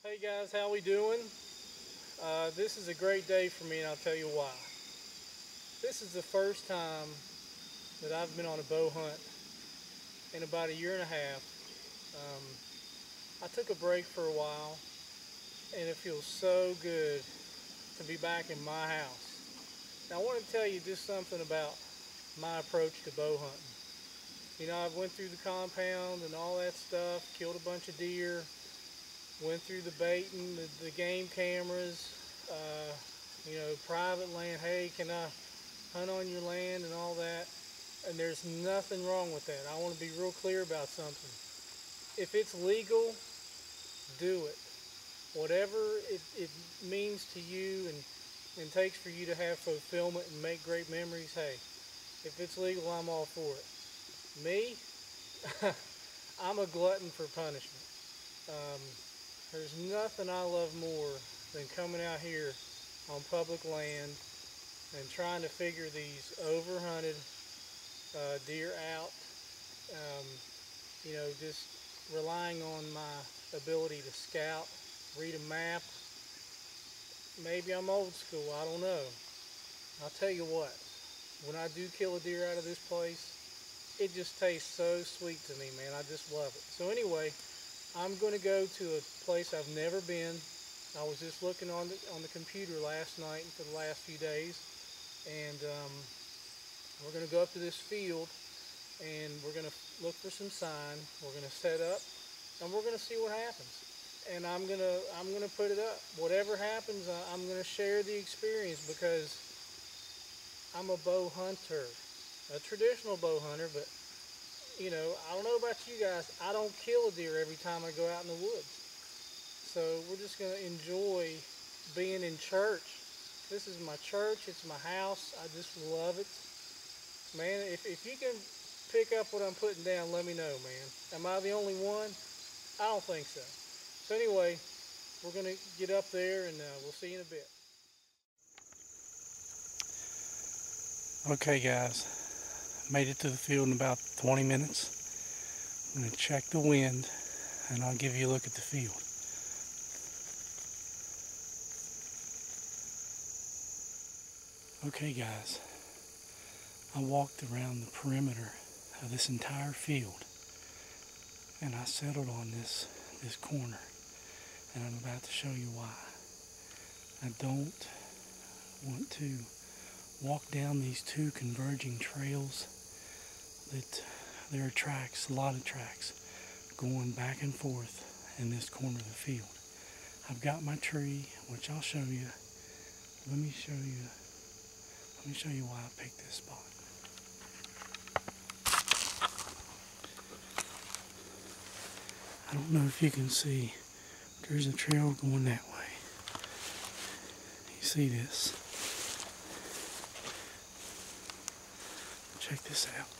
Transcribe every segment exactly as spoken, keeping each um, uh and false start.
Hey guys, how we doing? Uh, this is a great day for me, and I'll tell you why. This is the first time that I've been on a bow hunt in about a year and a half. Um, I took a break for a while, and it feels so good to be back in my house. Now I want to tell you just something about my approach to bow hunting. You know, I've went through the compound and all that stuff, killed a bunch of deer, went through the baiting, the, the game cameras, uh, you know, private land. Hey, can I hunt on your land and all that? And there's nothing wrong with that. I want to be real clear about something. If it's legal, do it. Whatever it, it means to you and, and takes for you to have fulfillment and make great memories, hey, if it's legal, I'm all for it. Me, I'm a glutton for punishment. Um, there's nothing I love more than coming out here on public land and trying to figure these overhunted uh, deer out. Um, you know, just relying on my ability to scout, read a map. Maybe I'm old school, I don't know. I'll tell you what, when I do kill a deer out of this place, it just tastes so sweet to me, man. I just love it. So anyway, I'm going to go to a place I've never been. I was just looking on the, on the computer last night and for the last few days, and um, we're going to go up to this field, and we're going to look for some sign. We're going to set up, and we're going to see what happens. And I'm going to I'm going to put it up. Whatever happens, I'm going to share the experience because I'm a bow hunter, a traditional bow hunter, but you know, I don't know about you guys, I don't kill a deer every time I go out in the woods. So we're just going to enjoy being in church. This is my church, it's my house, I just love it. Man, if, if you can pick up what I'm putting down, let me know, man. Am I the only one? I don't think so. So anyway, we're going to get up there and uh, we'll see you in a bit. Okay guys, made it to the field in about twenty minutes. I'm going to check the wind and I'll give you a look at the field. Okay guys, I walked around the perimeter of this entire field and I settled on this this corner, and I'm about to show you why. I don't want to walk down these two converging trails that there are tracks, a lot of tracks going back and forth in this corner of the field. I've got my tree, which I'll show you. Let me show you let me show you why I picked this spot. I don't know if you can see, there's a trail going that way. You see this? Check this out.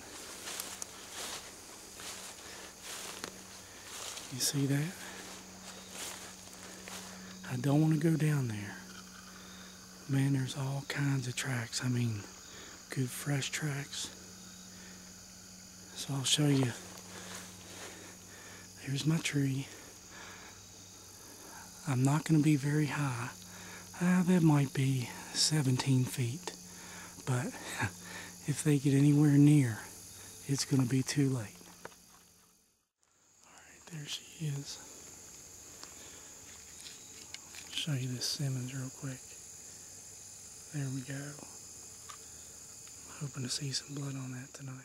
You see that? I don't want to go down there. Man, there's all kinds of tracks. I mean, good fresh tracks. So I'll show you. Here's my tree. I'm not going to be very high. Uh, that might be seventeen feet. But if they get anywhere near, it's going to be too late. Alright, there she is. I'll show you this Simmons real quick. There we go. I'm hoping to see some blood on that tonight.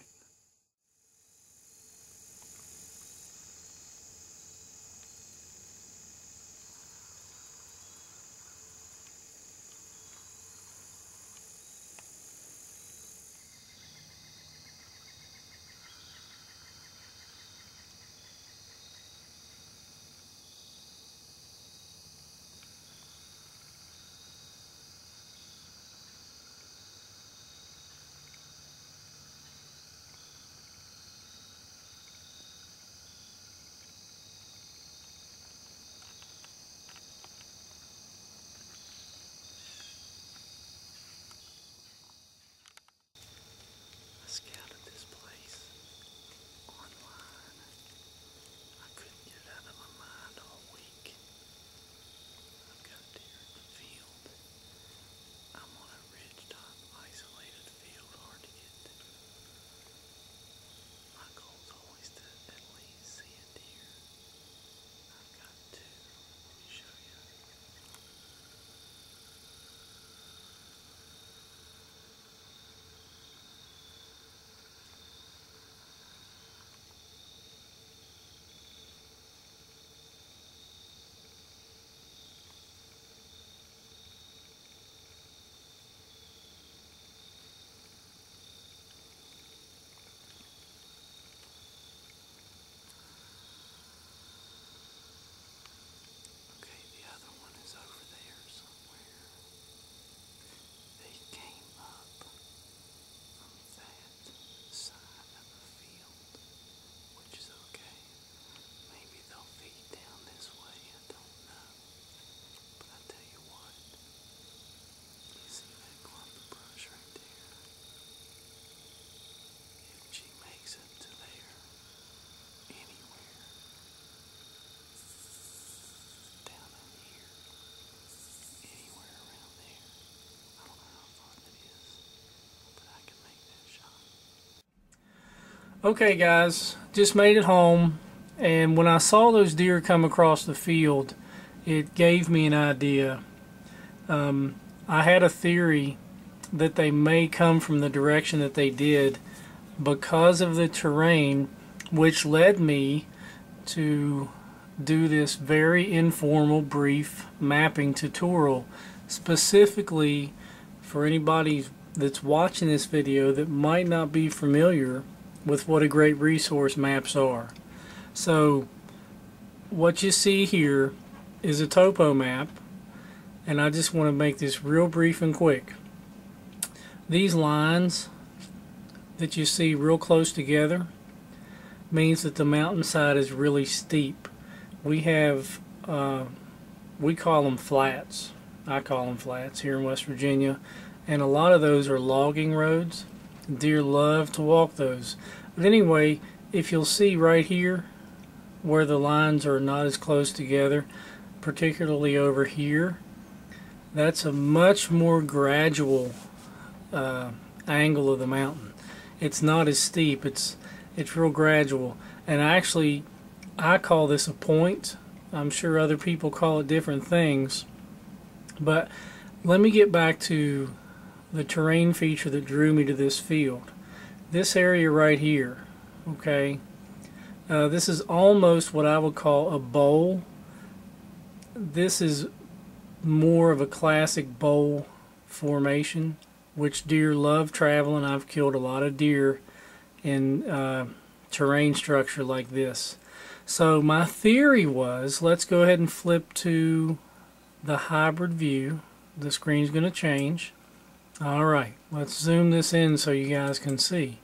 Okay guys, just made it home, and when I saw those deer come across the field, it gave me an idea. Um, I had a theory that they may come from the direction that they did because of the terrain, which led me to do this very informal, brief mapping tutorial specifically for anybody that's watching this video that might not be familiar with what a great resource maps are. So what you see here is a topo map, and I just want to make this real brief and quick. These lines that you see real close together means that the mountainside is really steep. We have, uh, we call them flats. I call them flats here in West Virginia, and a lot of those are logging roads. Deer love to walk those. But anyway, if you'll see right here where the lines are not as close together, particularly over here, that's a much more gradual uh, angle of the mountain. It's not as steep, it's it's real gradual, and actually I call this a point. I'm sure other people call it different things, but let me get back to the terrain feature that drew me to this field. This area right here, okay, uh, this is almost what I would call a bowl. This is more of a classic bowl formation, which deer love traveling. I've killed a lot of deer in uh, terrain structure like this. So my theory was, let's go ahead and flip to the hybrid view. The screen's going to change. Alright, let's zoom this in so you guys can see.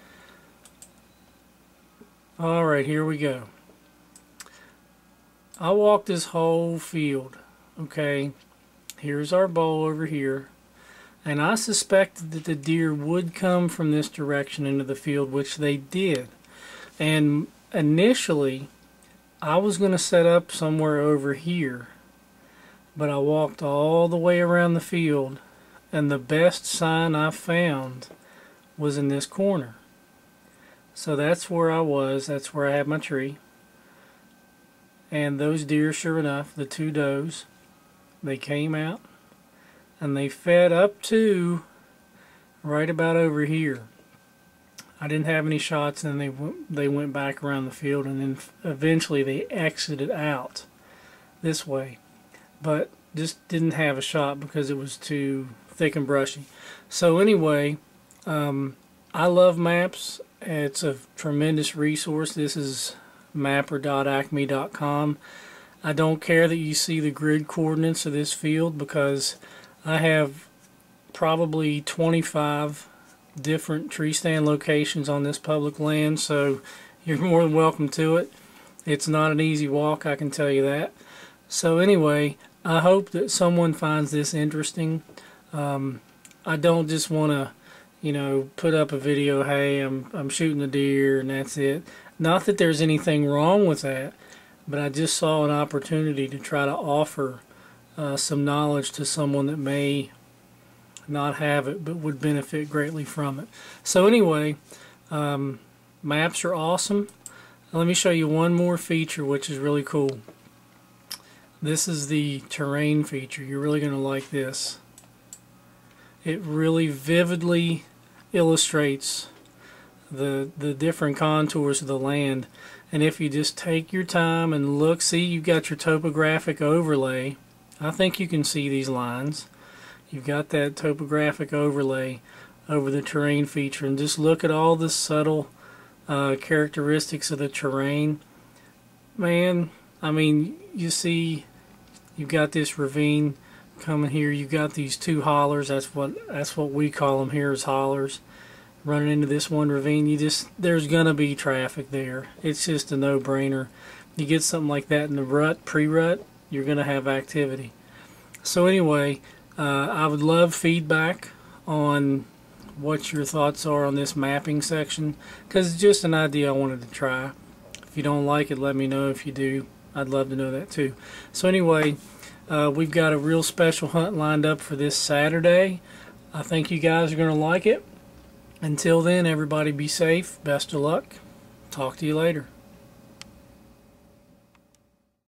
Alright, here we go. I walked this whole field. Okay, here's our bowl over here, and I suspected that the deer would come from this direction into the field, which they did. And initially I was going to set up somewhere over here, but I walked all the way around the field, and the best sign I found was in this corner. So that's where I was, that's where I had my tree. And those deer, sure enough, the two does, they came out and they fed up to right about over here. I didn't have any shots, and then they went, they went back around the field, and then eventually they exited out this way, but just didn't have a shot because it was too thick and brushy. So anyway, um, I love maps. It's a tremendous resource. This is mapper dot acme dot com. I don't care that you see the grid coordinates of this field, because I have probably twenty-five different tree stand locations on this public land, so you're more than welcome to it. It's not an easy walk, I can tell you that. So anyway, I hope that someone finds this interesting. Um, I don't just want to, you know, put up a video, hey, I'm, I'm shooting a deer and that's it. Not that there's anything wrong with that, but I just saw an opportunity to try to offer uh, some knowledge to someone that may not have it but would benefit greatly from it. So anyway, um, maps are awesome. Let me show you one more feature which is really cool. This is the terrain feature. You're really going to like this. It really vividly illustrates the the different contours of the land, and if you just take your time and look, see, you've got your topographic overlay. I think you can see these lines. You've got that topographic overlay over the terrain feature, and just look at all the subtle uh, characteristics of the terrain. Man, I mean, you see you've got this ravine coming here, you've got these two hollers. That's what that's what we call them here, is hollers, running into this one ravine. You just, there's gonna be traffic there. It's just a no-brainer. You get something like that in the rut, pre-rut, you're gonna have activity. So anyway, uh, I would love feedback on what your thoughts are on this mapping section, because it's just an idea I wanted to try. If you don't like it, let me know. If you do, I'd love to know that too. So anyway, uh, we've got a real special hunt lined up for this Saturday. I think you guys are going to like it. Until then, everybody be safe. Best of luck. Talk to you later.